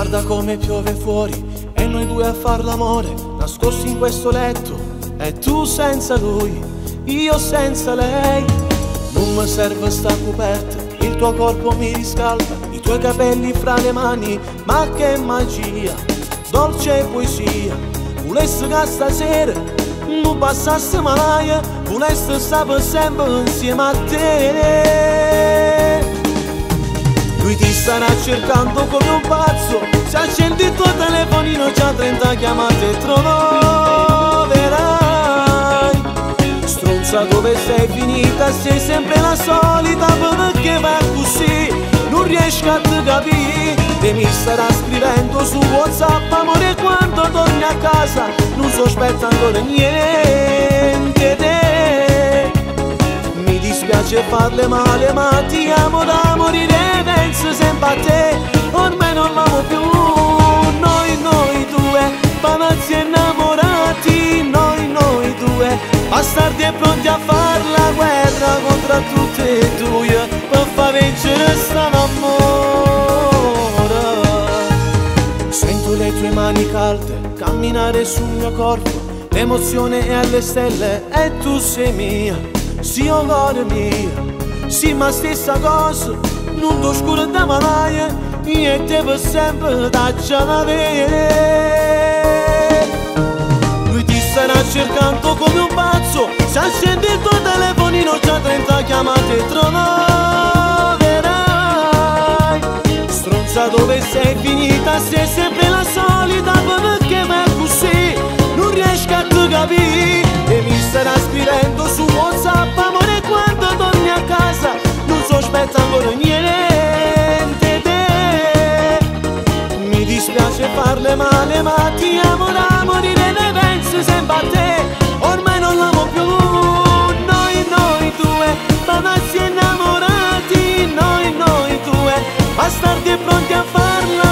Guarda come piove fuori e noi due a far l'amore, nascosti in questo letto, e tu senza lui, io senza lei. Non mi serve sta coperta, il tuo corpo mi riscalda, i tuoi capelli fra le mani, ma che magia, dolce poesia. Volessi che stasera non passasse mai, volessi stare sempre insieme a te. Lui ti starà cercando come un pazzo, se accendi il tuo telefonino già 30 chiamate troverai. Stronza, dove sei finita? Sei sempre la solita, perché vai così? Non riesco a te capire. E mi starà scrivendo su WhatsApp: amore, quando torni a casa non sospetta ancora niente te. Mi dispiace farle male, ma ti amo da morire, penso sempre a te. Ormai non l'amo più, noi due, pazzi innamorati, noi due, bastardi e pronti a far la guerra contro tutte e due, per far vincere sta amore. Sento le tue mani calde camminare sul mio corpo, l'emozione è alle stelle e tu sei mia, sì o cuore mia, sì ma stessa cosa, non ti scordare mai, io e te per sempre tacciano avere. Lui ti starà cercando come un pazzo, se accendi il tuo telefonino già 30 chiamate troverai. Stronza, dove sei finita? Sei sempre la solita, perché vai così? Non riesco a te capire. E mi starà scrivendo su WhatsApp: amore, quando torni a casa non sospetta ancora niente te. Mi dispiace farle male, ma ti amo da morire, ne penso sempre a te. Ormai non l'amo più, noi due, pazzi innamorati, noi due, bastardi e pronti a farla